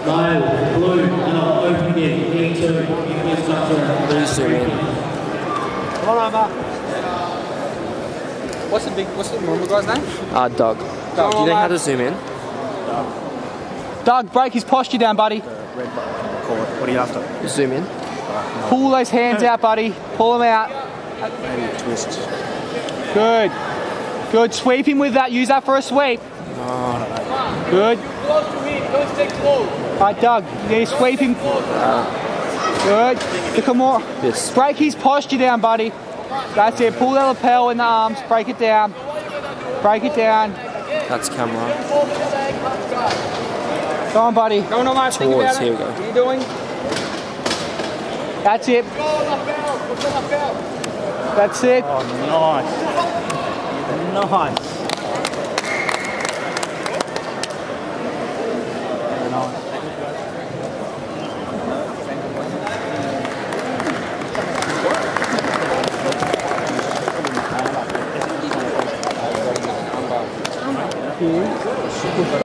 Male, blue, and I'll open again. Me too. Please zoom in. Come on over. What's the normal guy's name? Doug. Doug, do you know how to zoom in? Doug, break his posture down, buddy. Red button. Call it. What are you after? Zoom in. Pull those hands out, buddy. Pull them out. Maybe twist. Good. Good. Sweep him with that. Use that for a sweep. Good. Alright, Doug. You need to sweep him. Good. Look at more. Yes. Break his posture down, buddy. That's it. Pull the lapel in the arms. Break it down. Break it down. That's camera. Go on, buddy. Go on, Omar. Think about Towards, it. here we go. What are you doing? That's it. That's it. Oh, nice. Nice. Very nice.